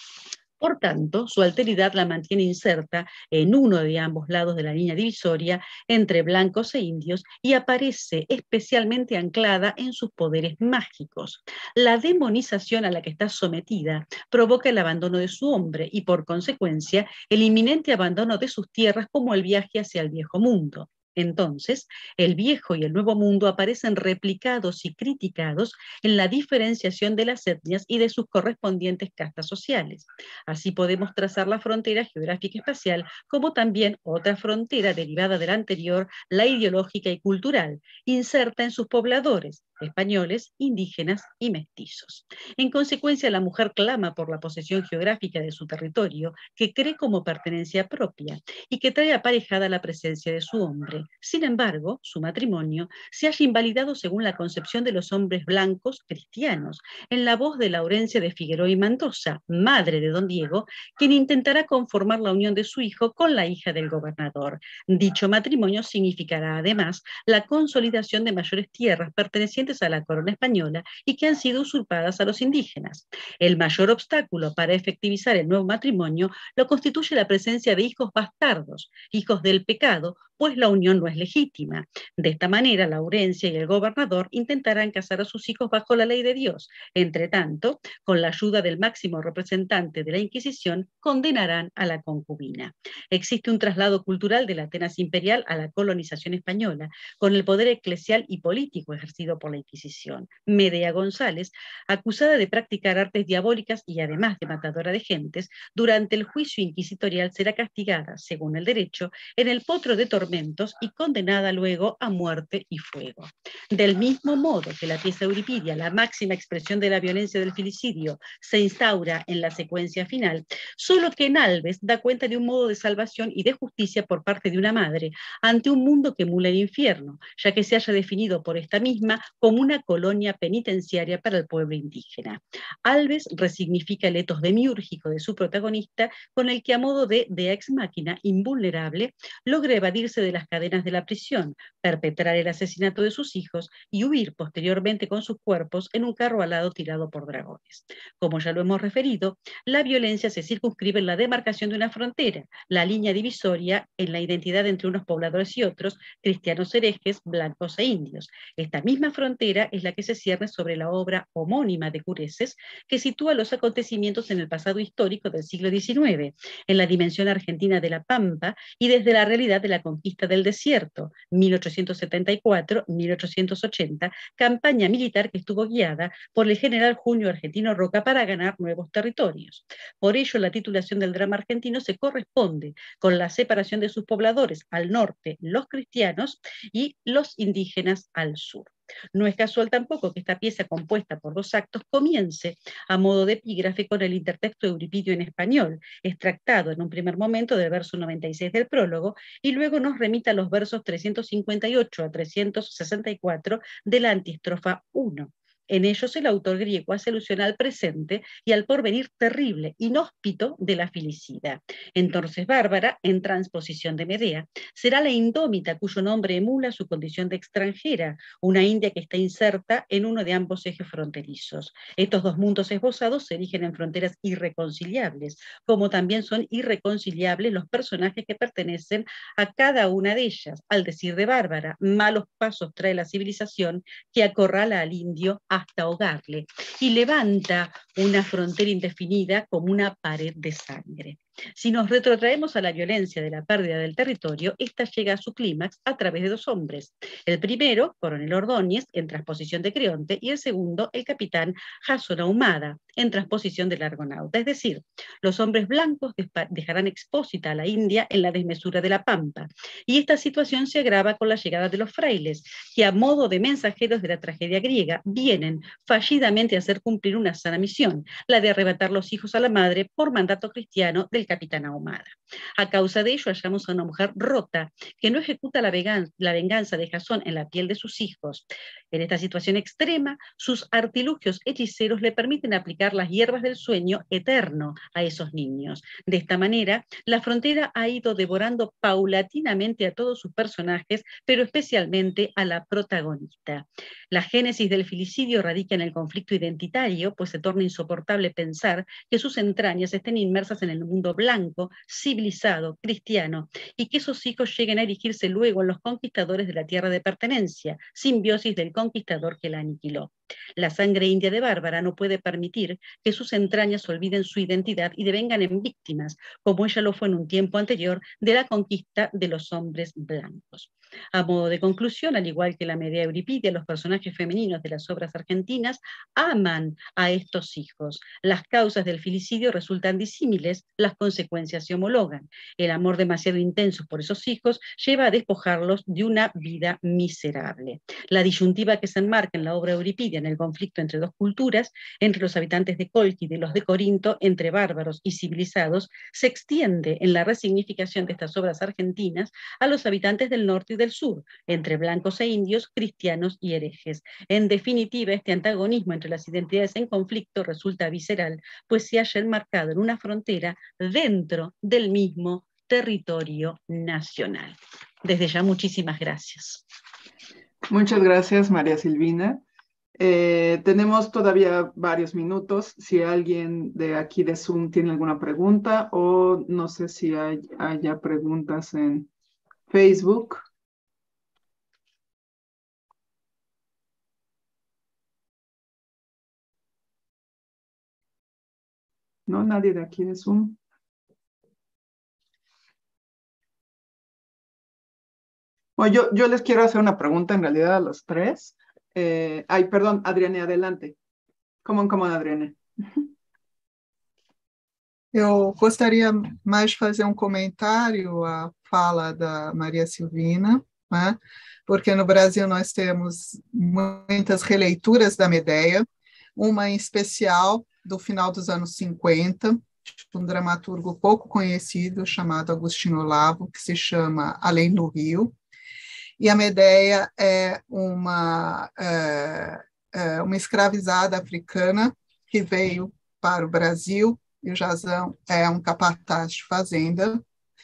Por tanto, su alteridad la mantiene inserta en uno de ambos lados de la línea divisoria entre blancos e indios y aparece especialmente anclada en sus poderes mágicos. La demonización a la que está sometida provoca el abandono de su hombre y, por consecuencia, el inminente abandono de sus tierras como el viaje hacia el viejo mundo. Entonces, el viejo y el nuevo mundo aparecen replicados y criticados en la diferenciación de las etnias y de sus correspondientes castas sociales. Así podemos trazar la frontera geográfica y espacial, como también otra frontera derivada de la anterior, la ideológica y cultural, inserta en sus pobladores, españoles, indígenas y mestizos. En consecuencia, la mujer clama por la posesión geográfica de su territorio, que cree como pertenencia propia y que trae aparejada la presencia de su hombre. Sin embargo, su matrimonio se halla invalidado según la concepción de los hombres blancos cristianos, en la voz de Laurencia de Figueroa y Mendoza, madre de don Diego, quien intentará conformar la unión de su hijo con la hija del gobernador. Dicho matrimonio significará además la consolidación de mayores tierras pertenecientes a la corona española y que han sido usurpadas a los indígenas. El mayor obstáculo para efectivizar el nuevo matrimonio lo constituye la presencia de hijos bastardos, hijos del pecado, pues la unión no es legítima. De esta manera, Laurencia y el gobernador intentarán casar a sus hijos bajo la ley de Dios. Entre tanto, con la ayuda del máximo representante de la Inquisición, condenarán a la concubina. Existe un traslado cultural de la Atenas imperial a la colonización española, con el poder eclesial y político ejercido por la Inquisición. Medea González, acusada de practicar artes diabólicas y además de matadora de gentes, durante el juicio inquisitorial será castigada, según el derecho, en el potro de tormentos y condenada luego a muerte y fuego. Del mismo modo que la pieza euripidia, la máxima expresión de la violencia del filicidio, se instaura en la secuencia final, solo que en Alves da cuenta de un modo de salvación y de justicia por parte de una madre ante un mundo que emula el infierno, ya que se haya definido por esta misma como una colonia penitenciaria para el pueblo indígena. Alves resignifica el etos demiúrgico de su protagonista, con el que a modo de ex máquina invulnerable logra evadirse de las cadenas de la prisión, perpetrar el asesinato de sus hijos y huir posteriormente con sus cuerpos en un carro alado tirado por dragones. Como ya lo hemos referido, la violencia se circunscribe en la demarcación de una frontera, la línea divisoria en la identidad entre unos pobladores y otros, cristianos herejes, blancos e indios. Esta misma frontera es la que se cierne sobre la obra homónima de Cureses, que sitúa los acontecimientos en el pasado histórico del siglo XIX, en la dimensión argentina de la Pampa y desde la realidad de la conquista del desierto, 1874-1880, campaña militar que estuvo guiada por el general Junio Argentino Roca para ganar nuevos territorios. Por ello, la titulación del drama argentino se corresponde con la separación de sus pobladores, al norte los cristianos y los indígenas al sur. No es casual tampoco que esta pieza, compuesta por 2 actos, comience a modo de epígrafe con el intertexto euripidio en español, extractado en un primer momento del verso 96 del prólogo, y luego nos remita a los versos 358 a 364 de la antistrofa 1. En ellos el autor griego hace alusión al presente y al porvenir terrible, inhóspito de la felicidad. Entonces Bárbara, en transposición de Medea, será la indómita cuyo nombre emula su condición de extranjera, una India que está inserta en uno de ambos ejes fronterizos. Estos 2 mundos esbozados se erigen en fronteras irreconciliables, como también son irreconciliables los personajes que pertenecen a cada una de ellas. Al decir de Bárbara, malos pasos trae la civilización que acorrala al indio hasta ahogarle y levanta una frontera indefinida como una pared de sangre. Si nos retrotraemos a la violencia de la pérdida del territorio, esta llega a su clímax a través de 2 hombres. El primero, Coronel Ordóñez, en transposición de Creonte, y el segundo, el capitán Jasón Ahumada, en transposición del Argonauta. Es decir, los hombres blancos dejarán expósita a la India en la desmesura de la Pampa. Y esta situación se agrava con la llegada de los frailes, que a modo de mensajeros de la tragedia griega vienen fallidamente a hacer cumplir una sana misión, la de arrebatar los hijos a la madre por mandato cristiano del Capitán Ahumada. A causa de ello hallamos a una mujer rota que no ejecuta la venganza de Jasón en la piel de sus hijos. En esta situación extrema, sus artilugios hechiceros le permiten aplicar las hierbas del sueño eterno a esos niños. De esta manera, la frontera ha ido devorando paulatinamente a todos sus personajes, pero especialmente a la protagonista. La génesis del filicidio radica en el conflicto identitario, pues se torna insoportable pensar que sus entrañas estén inmersas en el mundo blanco, civilizado, cristiano, y que esos hijos lleguen a erigirse luego en los conquistadores de la tierra de pertenencia, simbiosis del conquistador que la aniquiló. La sangre india de Bárbara no puede permitir que sus entrañas olviden su identidad y devengan en víctimas, como ella lo fue en un tiempo anterior, de la conquista de los hombres blancos. A modo de conclusión, al igual que la Medea Euripidia, los personajes femeninos de las obras argentinas aman a estos hijos. Las causas del filicidio resultan disímiles, las consecuencias se homologan. El amor demasiado intenso por esos hijos lleva a despojarlos de una vida miserable. La disyuntiva que se enmarca en la obra Euripidia en el conflicto entre dos culturas, entre los habitantes de Colquide y los de Corinto, entre bárbaros y civilizados, se extiende en la resignificación de estas obras argentinas a los habitantes del norte y del sur, entre blancos e indios, cristianos y herejes. En definitiva, este antagonismo entre las identidades en conflicto resulta visceral, pues se halla enmarcado en una frontera dentro del mismo territorio nacional. Desde ya, muchísimas gracias. Muchas gracias, María Silvina. Tenemos todavía varios minutos. Si alguien de aquí de Zoom tiene alguna pregunta, o no sé si haya preguntas en Facebook. ¿No? ¿Nadie de aquí de Zoom? Bueno, yo les quiero hacer una pregunta en realidad a los tres. Perdón, Adriane, adelante. Como Adriane. Eu gostaria mais de fazer um comentário à fala da Maria Silvina, né? Porque no Brasil nós temos muitas releituras da Medea, uma em especial do final dos anos 50, de um dramaturgo pouco conhecido chamado Agostinho Olavo, que se chama Além do Rio. E a Medea é uma escravizada africana que veio para o Brasil, e o Jasão é um capataz de fazenda.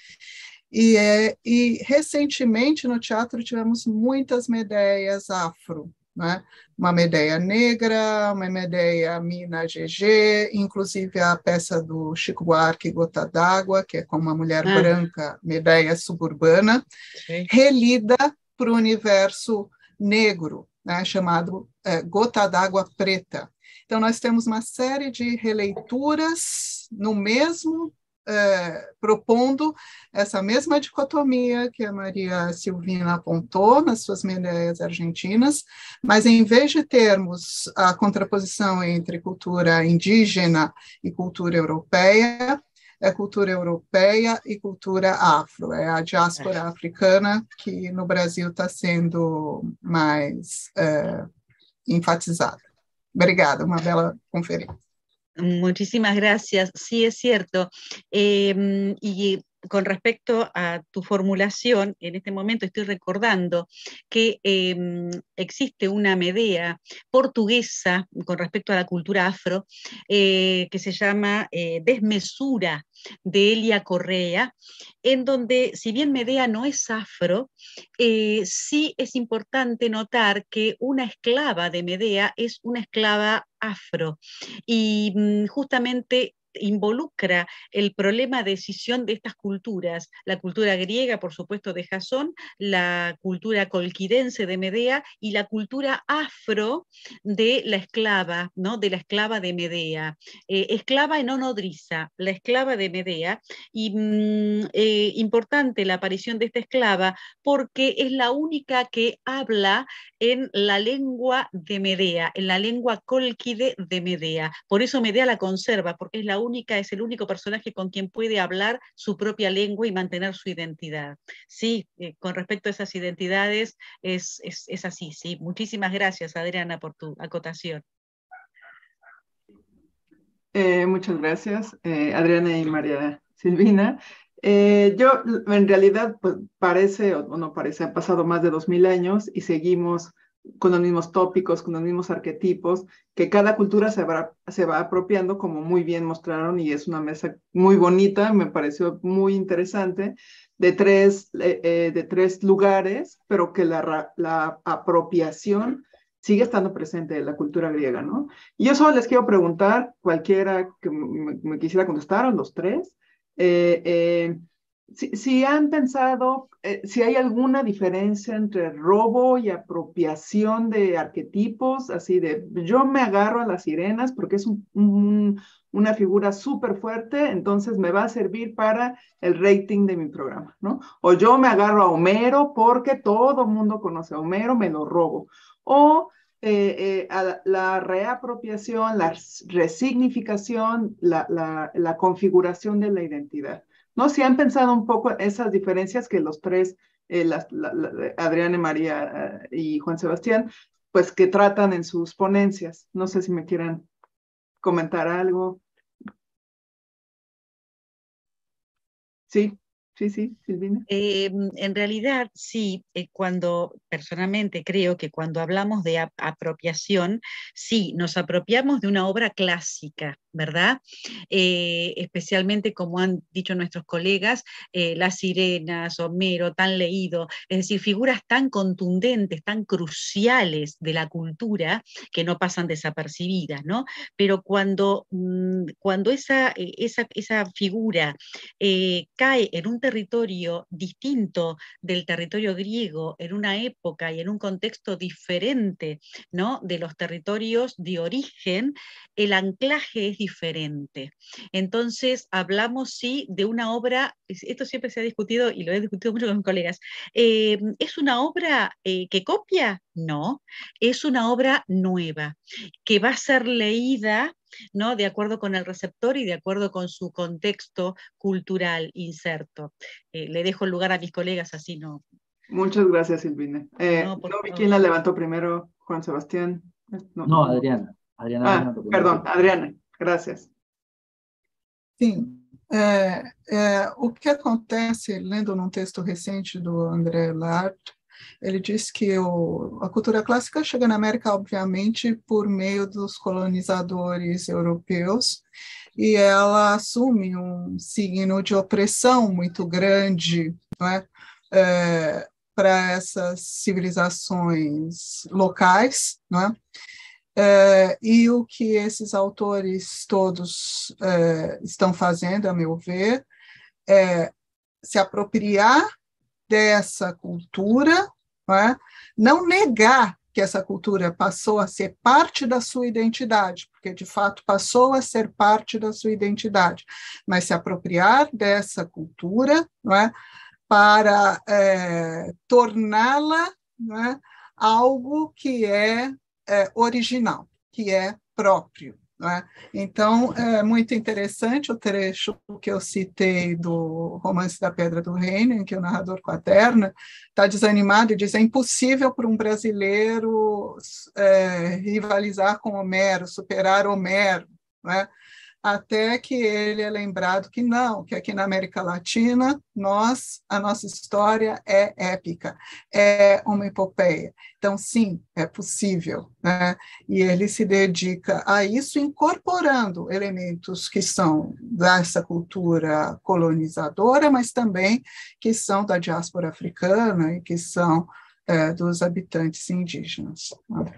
E recentemente no teatro tivemos muitas Medeias afro, né? Uma Medeia negra, uma Medeia Mina GG, inclusive a peça do Chico Buarque, Gota d'Água, que é com uma mulher branca, Medeia suburbana, relida para o universo negro, né? Chamado Gota d'Água Preta. Então, nós temos uma série de releituras no mesmo, propondo essa mesma dicotomia que a Maria Silvina apontou nas suas Medeias argentinas, mas em vez de termos a contraposição entre cultura indígena e cultura europeia, é cultura europeia e cultura afro, é a diáspora africana que no Brasil está sendo mais enfatizada. Obrigada, una bella conferencia. Muchísimas gracias. Sí, es cierto. Y con respecto a tu formulación, en este momento estoy recordando que existe una Medea portuguesa con respecto a la cultura afro que se llama Desmesura, de Elia Correa, en donde, si bien Medea no es afro, sí es importante notar que una esclava de Medea es una esclava afro, y justamente involucra el problema de escisión de estas culturas, la cultura griega, por supuesto, de Jasón, la cultura colquidense de Medea y la cultura afro de la esclava, ¿no? De la esclava de Medea. Esclava y no nodriza, la esclava de Medea, y importante la aparición de esta esclava porque es la única que habla en la lengua de Medea, en la lengua colquide de Medea. Por eso Medea la conserva, porque es el único personaje con quien puede hablar su propia lengua y mantener su identidad. Sí, con respecto a esas identidades es así, sí. Muchísimas gracias, Adriana, por tu acotación. Muchas gracias, Adriana y María Silvina. Yo, en realidad, pues parece, o no parece, han pasado más de 2000 años y seguimos con los mismos tópicos, con los mismos arquetipos, que cada cultura se va apropiando, como muy bien mostraron, y es una mesa muy bonita, me pareció muy interesante, de tres lugares, pero que la apropiación sigue estando presente de la cultura griega, ¿no? Y yo solo les quiero preguntar, cualquiera que me quisiera contestar, o los tres, eh, eh, si han pensado, si hay alguna diferencia entre robo y apropiación de arquetipos, así de yo me agarro a las sirenas porque es una figura súper fuerte, entonces me va a servir para el rating de mi programa, ¿no? O yo me agarro a Homero porque todo el mundo conoce a Homero, me lo robo. O a la reapropiación, la resignificación, la configuración de la identidad. ¿No? Si han pensado un poco esas diferencias que los tres, Adriana, María y Juan Sebastián, pues que tratan en sus ponencias. No sé si me quieran comentar algo. Sí, sí, Silvina. En realidad, sí, cuando personalmente creo que cuando hablamos de apropiación, sí, nos apropiamos de una obra clásica, ¿verdad? Especialmente como han dicho nuestros colegas, Las Sirenas, Homero, tan leído, es decir, figuras tan contundentes, tan cruciales de la cultura que no pasan desapercibidas, ¿no? Pero cuando esa figura cae en un territorio distinto del territorio griego, en una época y en un contexto diferente, ¿no?, de los territorios de origen, el anclaje es diferente. Entonces, hablamos, sí, de una obra, esto siempre se ha discutido y lo he discutido mucho con mis colegas, ¿es una obra que copia? No, es una obra nueva, que va a ser leída, ¿no?, de acuerdo con el receptor y de acuerdo con su contexto cultural inserto. Le dejo el lugar a mis colegas, así no. Muchas gracias, Silvina. No, por No vi favor. quién la levantó primero, Juan Sebastián. No, No, no. Adriana. Adriana la levantó primero que Perdón, tú. Adriana, gracias. Sim, o que acontece, lendo num texto recente do André Lard, ele diz que a cultura clássica chega na América, obviamente, por meio dos colonizadores europeus, e ela assume um signo de opressão muito grande, não é? Para essas civilizações locais, não é? E o que esses autores todos estão fazendo, a meu ver, é se apropriar dessa cultura, não negar que essa cultura passou a ser parte da sua identidade, porque de fato passou a ser parte da sua identidade, mas se apropriar dessa cultura, para torná-la algo que é original, que é próprio. Então, é muito interessante o trecho que eu citei do Romance da Pedra do Reino, em que o narrador quaterna está desanimado e diz: é impossível para um brasileiro rivalizar com Homero, superar Homero, até que ele é lembrado que não, que aqui na América Latina, a nossa história é épica, é uma epopeia. Então, sim, é possível, E ele se dedica a isso, incorporando elementos que são dessa cultura colonizadora, mas também que são da diáspora africana e que são dos habitantes indígenas.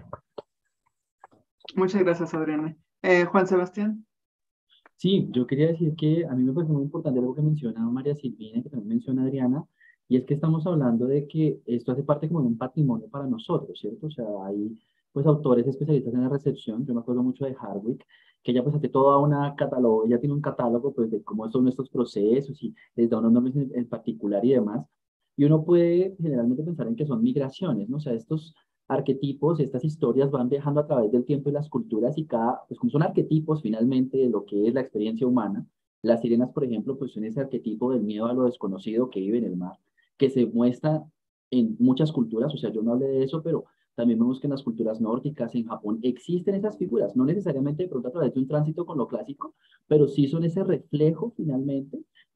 Muchas gracias, Adriana. Juan Sebastián. Sí, yo quería decir que a mí me parece muy importante algo que menciona María Silvina y que también menciona Adriana, y es que estamos hablando de que esto hace parte como de un patrimonio para nosotros, ¿cierto? O sea, hay pues autores especialistas en la recepción, yo me acuerdo mucho de Hardwick, que ella pues hace toda una catálogo, ella tiene un catálogo pues de cómo son estos procesos y les da unos nombres en particular y demás, y uno puede generalmente pensar en que son migraciones, ¿no? O sea, estos arquetipos, estas historias van viajando a través del tiempo y las culturas y pues como son arquetipos finalmente de lo que es la experiencia humana, las sirenas, por ejemplo, pues son ese arquetipo del miedo a lo desconocido que vive en el mar, que se muestra en muchas culturas, o sea, yo no hablé de eso, pero también vemos que en las culturas nórdicas, en Japón, existen esas figuras, no necesariamente de pronto a través de un tránsito con lo clásico, pero sí son ese reflejo finalmente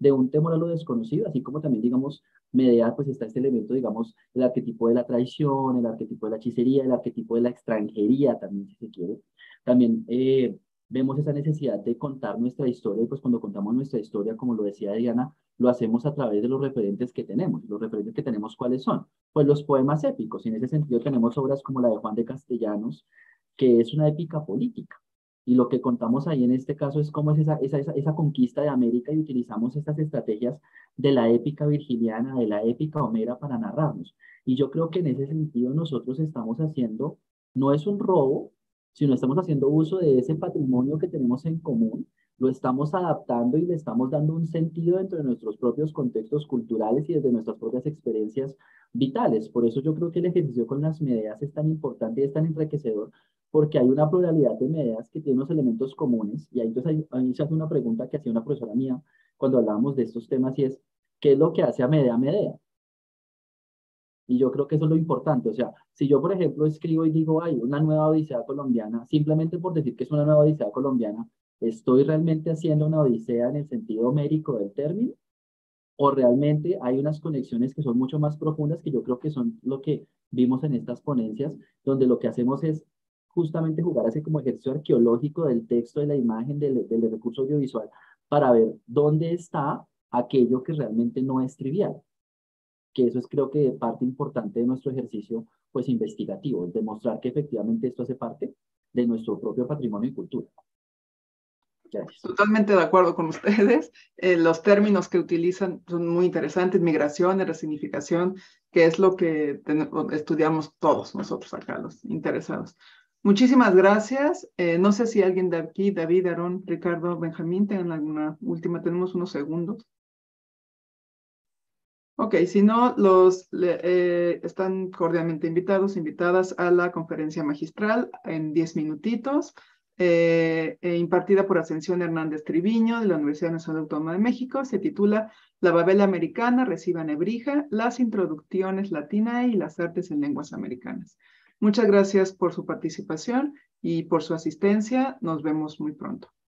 de un temor a lo desconocido, así como también, digamos, Medea, pues está este elemento, digamos, el arquetipo de la traición, el arquetipo de la hechicería, el arquetipo de la extranjería también, si se quiere. También vemos esa necesidad de contar nuestra historia, y pues cuando contamos nuestra historia, como lo decía Diana, lo hacemos a través de los referentes que tenemos. Los referentes que tenemos, ¿cuáles son? Pues los poemas épicos, y en ese sentido tenemos obras como la de Juan de Castellanos, que es una épica política. Y lo que contamos ahí en este caso es cómo es esa conquista de América y utilizamos estas estrategias de la épica virgiliana, de la épica homera para narrarnos. Y yo creo que en ese sentido nosotros estamos haciendo, no es un robo, sino estamos haciendo uso de ese patrimonio que tenemos en común, lo estamos adaptando y le estamos dando un sentido dentro de nuestros propios contextos culturales y desde nuestras propias experiencias vitales. Por eso yo creo que el ejercicio con las Medeas es tan importante y es tan enriquecedor, porque hay una pluralidad de Medeas que tiene unos elementos comunes, y ahí, entonces, ahí se hace una pregunta que hacía una profesora mía cuando hablábamos de estos temas, y es, ¿qué es lo que hace a Medea Medea? Y yo creo que eso es lo importante. O sea, si yo, por ejemplo, escribo y digo, hay una nueva odisea colombiana, simplemente por decir que es una nueva odisea colombiana, ¿estoy realmente haciendo una odisea en el sentido homérico del término? ¿O realmente hay unas conexiones que son mucho más profundas, que yo creo que son lo que vimos en estas ponencias, donde lo que hacemos es justamente jugar así como ejercicio arqueológico del texto, de la imagen, del recurso audiovisual, para ver dónde está aquello que realmente no es trivial? Que eso es, creo que, parte importante de nuestro ejercicio pues investigativo, demostrar que efectivamente esto hace parte de nuestro propio patrimonio y cultura. Gracias. Totalmente de acuerdo con ustedes. Los términos que utilizan son muy interesantes: migración, resignificación, que es lo que estudiamos todos nosotros acá, los interesados. Muchísimas gracias. No sé si alguien de aquí, David, Aarón, Ricardo, Benjamín, tengan alguna última. Tenemos unos segundos. Ok, si no, están cordialmente invitadas a la conferencia magistral en 10 minutitos, impartida por Ascensión Hernández Triviño de la Universidad Nacional Autónoma de México. Se titula La Babel Americana recibe a Nebrija, las introducciones latinae y las artes en lenguas americanas. Muchas gracias por su participación y por su asistencia. Nos vemos muy pronto.